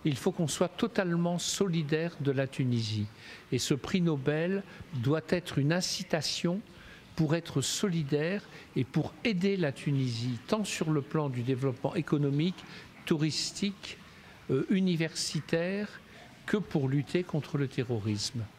Il faut qu'on soit totalement solidaire de la Tunisie. Et ce prix Nobel doit être une incitation pour être solidaire et pour aider la Tunisie, tant sur le plan du développement économique, touristique, universitaire, que pour lutter contre le terrorisme.